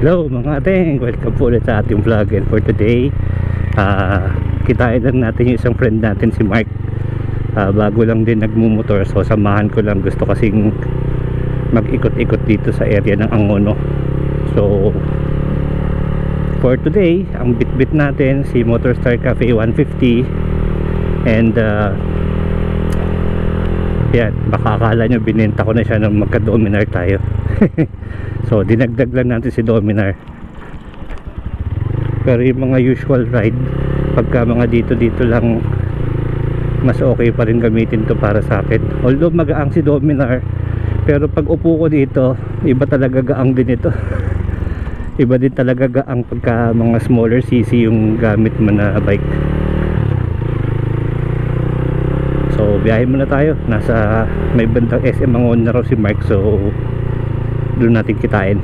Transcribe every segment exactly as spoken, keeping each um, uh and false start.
Hello mga ating, welcome po ulit sa ating vlog. And for today, uh, kitain lang natin yung isang friend natin si Mark. uh, Bago lang din nagmumotor, so samahan ko lang. Gusto kasing mag-ikot-ikot dito sa area ng Angono. So for today, ang bit-bit natin si Motorstar Cafe one fifty. And uh, yan, baka akala nyo binenta ko na siya nang magka-Dominar tayo. So dinagdag lang natin si Dominar. Pero yung mga usual ride, pagka mga dito dito lang, mas okay pa rin gamitin to para sa akin. Although magaang si Dominar, pero pag upo ko dito, iba talaga gaang din ito. Iba din talaga gaang pagka mga smaller cc yung gamit mo na bike. So biyahe muna tayo. Nasa may bandang S M Angono na raw si Mark, so doon natin kitain.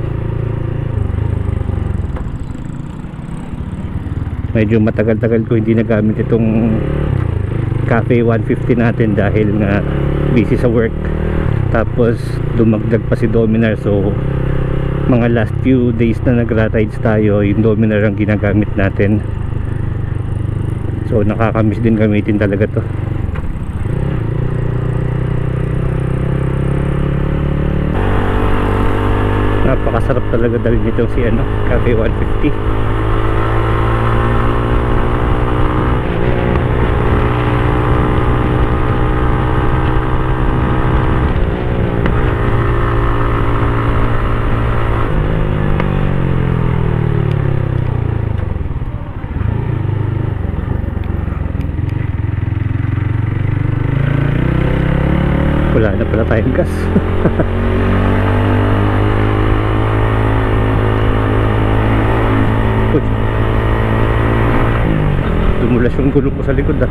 Medyo matagal-tagal ko hindi nagamit itong Cafe one fifty natin dahil nga busy sa work. Tapos dumagdag pa si Dominar, so mga last few days na nagra-rides tayo, yung Dominar ang ginagamit natin. So nakakamiss din gamitin talaga to. Napakasarap talaga dalhin nitong si ano, Cafe one fifty. Wala na pala tayong gas. Dumulas yung gulong ko sa likod ah.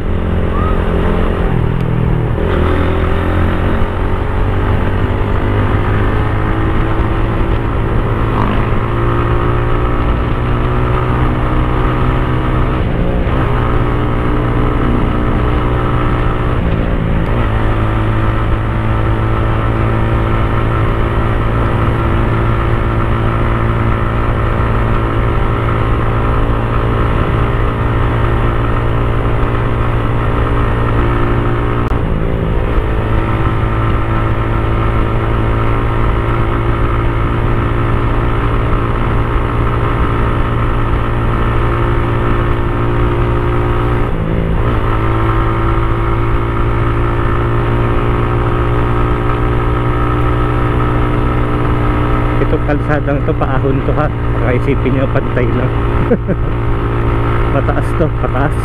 Kalsadang to, paahon to ha. Makaisipin nyo, pantay lang. Mataas to, pataas.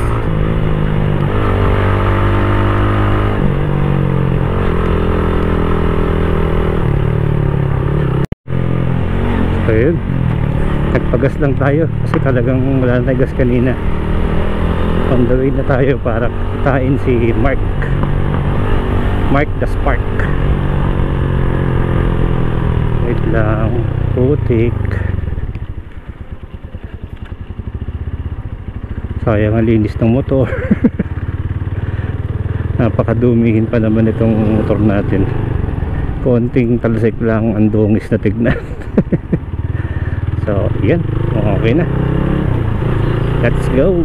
So yun, nagpagas lang tayo kasi talagang wala na gas kanina. On the way na tayo para kitain si Mark Mark the Spark. Wait lang, putik. Sayang ang linis ng motor. Napakadumihin pa naman itong motor natin. Konting talsik lang ang dungis na tignan. So yan, okay na. Let's go.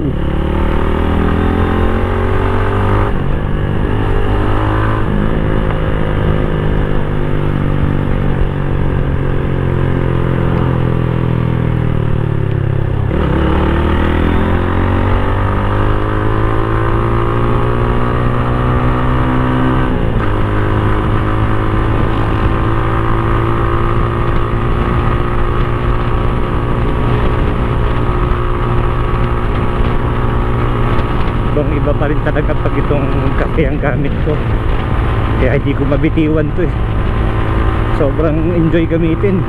Iba pa rin talaga pag itong kape ang gamit ko, kaya hindi ko mabitiwan to eh. Sobrang enjoy gamitin.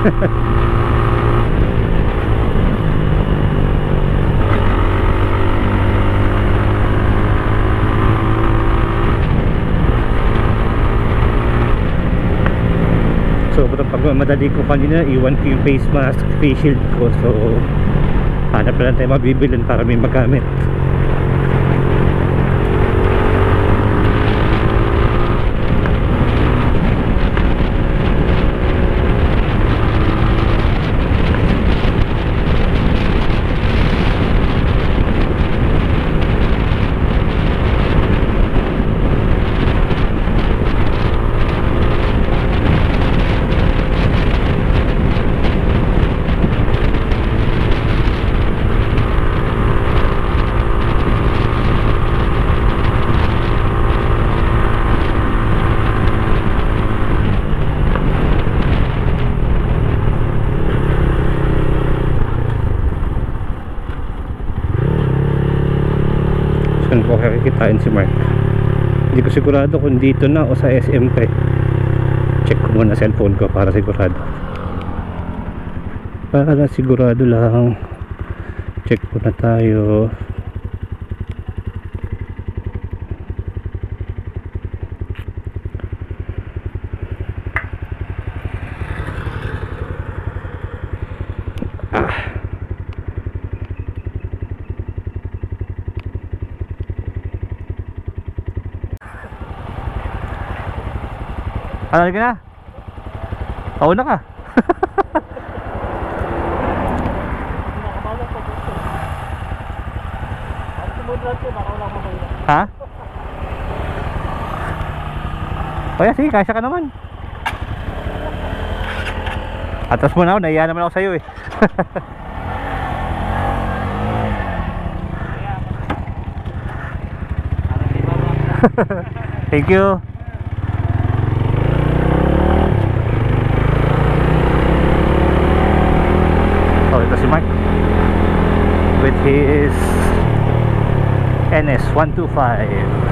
Sobrang pagmamadali ko kanina, iwan ko yung face mask, face shield ko. So hanap na lang tayo mabibilan para may magamit. saan ko kikitain si Mark. Hindi ko sigurado kung dito na o sa S M pa eh. Check ko muna cellphone ko para sigurado. Para sigurado lang. Check ko na tayo. Ano ka na? Pauna ka. Ha? O yan, sige, kasya ka naman. Atas mo na ako, naiya naman ako sa'yo eh. Thank you. Oh, ito si Mark with his N S one twenty-five.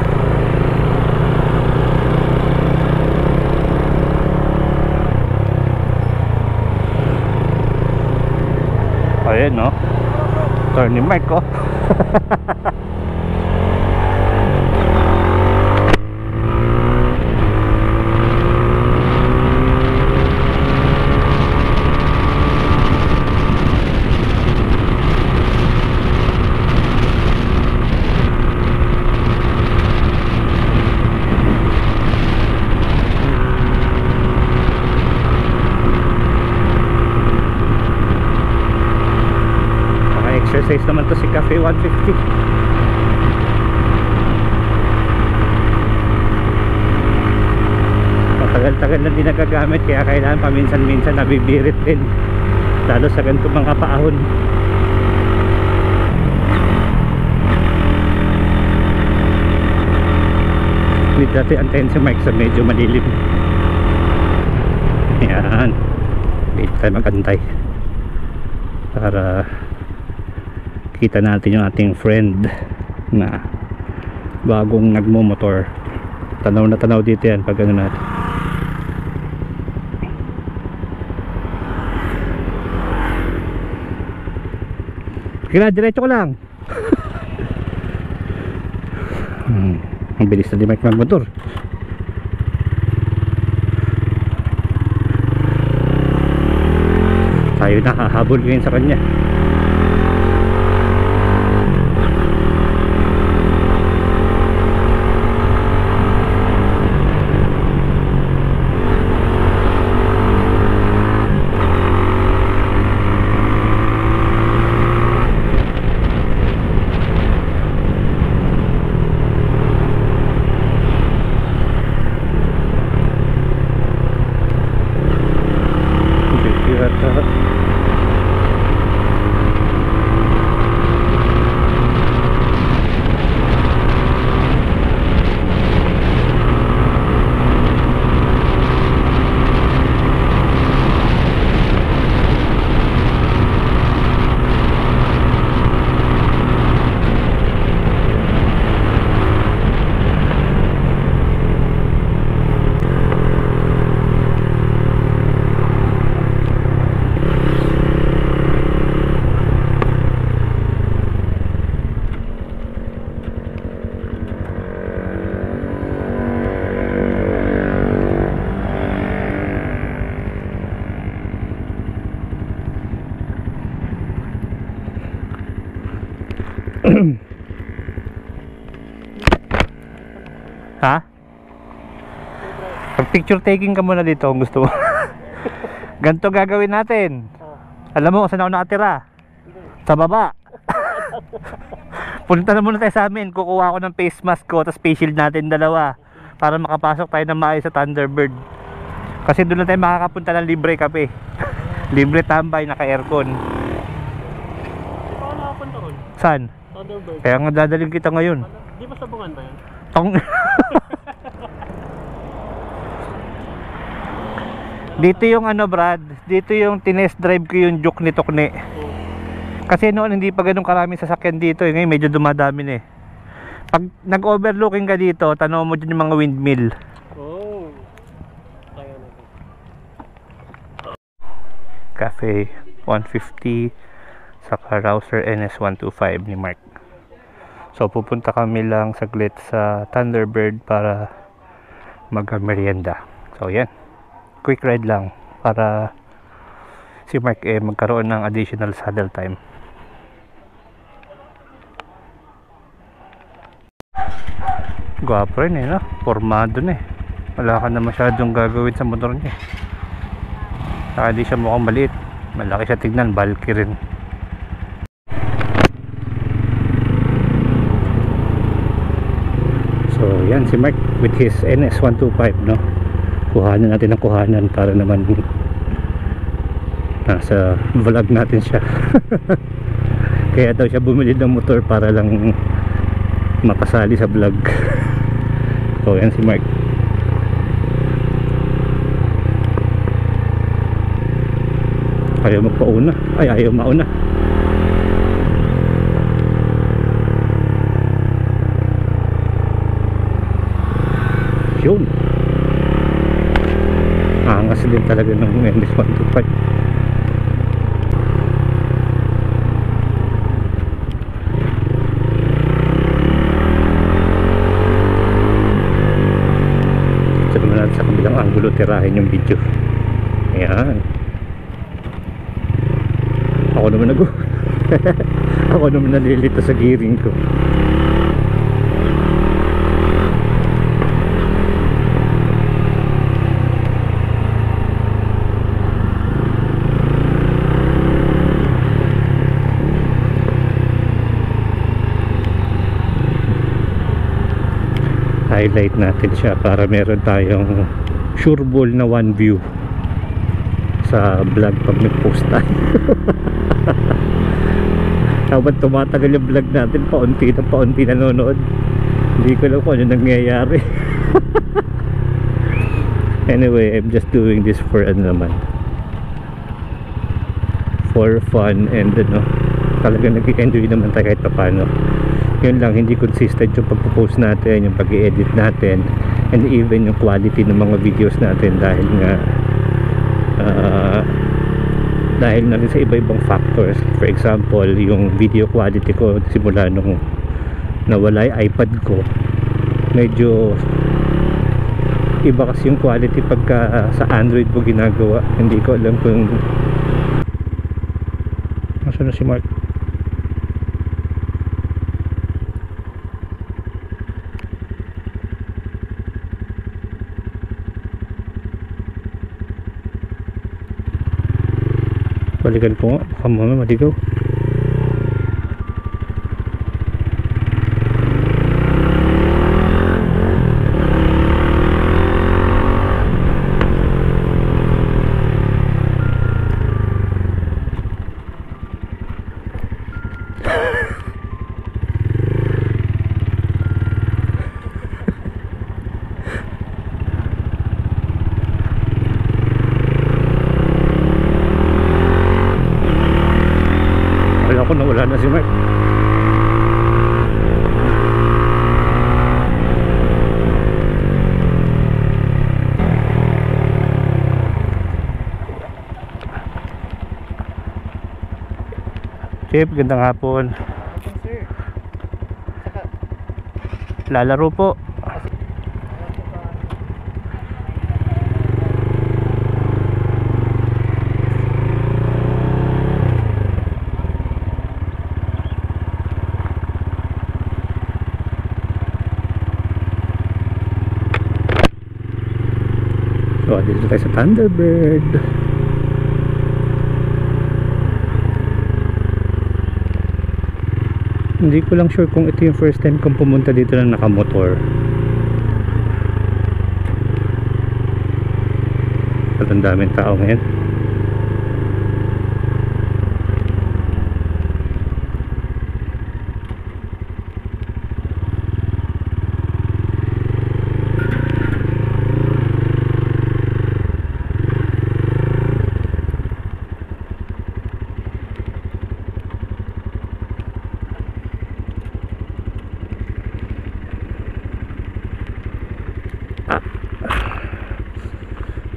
Ayan no, turn ni Mark oh. Exercise naman to si Cafe one fifty. Matagal-tagal na din nagagamit, kaya kailangan paminsan-minsan nabibirit din, lalo sa ganito mga paahon. With dati antayin si Mike sa medyo malilim. Yan, wait tayo magantay para kita natin yung ating friend na bagong nagmumotor. Tanaw na tanaw dito yan pag ano natin. Kaya diretso ko lang. hmm, ang bilis na di Mike magmotor. Tayo na hahabol ngayon sa kanya. Ha? Pag picture taking ka muna dito kung gusto mo. Ganito gagawin natin. Alam mo kung saan ako nakatira? Sa baba. Punta na muna tayo sa amin. Kukuha ako ng face mask ko, tapos face shield natin dalawa, para makapasok tayo ng maayos sa Thunderbird. Kasi doon na tayo makakapunta ng libre kape. Libre tambay, naka aircon. Paano nakapunta ron? Saan? Thunderbird. Kaya nga dadaling kita ngayon. Di ba sabungan ba yan? Tong dito yung ano Brad, dito yung tinest drive ko yung Juke ni Tokne. Kasi noon hindi pa ganun karami sasakyan dito eh. Ngayon medyo dumadami na eh. Pag nag-overlooking ka dito, tanong mo dyan yung mga windmill. Oh. Kaya natin. Cafe one fifty saka Rouser N S one twenty-five ni Mark. So pupunta kami lang saglit sa Thunderbird para mag-merienda. So yan, quick ride lang para si Mark eh magkaroon ng additional saddle time. Gwapo rin eh, no? Formado na eh. Wala ka na masyadong gagawin sa motor niya. Saka di siya mukhang maliit. Malaki siya tignan, bulky rin. So yan si Mark with his N S one twenty-five, no? Kuhanan natin ang kuhanan para naman nasa vlog natin siya. Kaya daw siya bumili ng motor para lang makasali sa vlog. So yan si Mark. Ayaw magpauna. Ay ayaw mauna. Yun. Angas din talaga ng N S one twenty-five. Sa kabilang angulo tirahin yung video. Ayan. Ako naman nag ako naman nalilito sa gearing ko. Highlight natin siya para meron tayong sureball na one view sa vlog pag nag-post tayo. Habang tumatagal yung vlog natin, paunti na paunti nanonood. Hindi ko lang kung ano nangyayari. Anyway, I'm just doing this for ano naman, for fun, and ano, talagang nag-enjoy naman tayo kahit paano. Yun lang, hindi consistent yung pagpo-post natin, yung pag-i-edit natin, and even yung quality ng mga videos natin dahil nga uh, dahil na rin sa iba-ibang factors. For example, yung video quality ko simula nung nawala yung iPad ko, medyo iba kasi yung quality pagka sa Android mo ginagawa. Hindi ko alam kung nasaan na si Mark. Balikan ko nga, baka mamaya maligaw. Ako na wala na si Mark. Chip, gandang hapon. Sir. Saka Lalaro po. So, dito tayo sa Thunderbird. Hindi ko lang sure kung ito yung first time kong pumunta dito na nakamotor. At ang daming tao ngayon.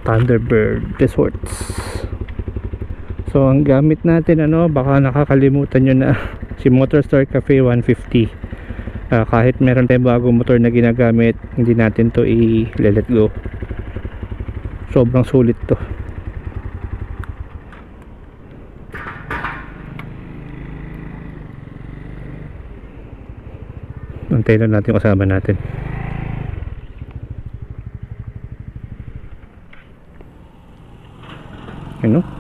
Thunderbird Resorts. So ang gamit natin, ano, baka nakakalimutan nyo na si Motorstar Cafe one fifty. uh, kahit meron tayong bagong motor na ginagamit, hindi natin to i-let go. Sobrang sulit to. Antayin lang natin yung kasama natin. Ano?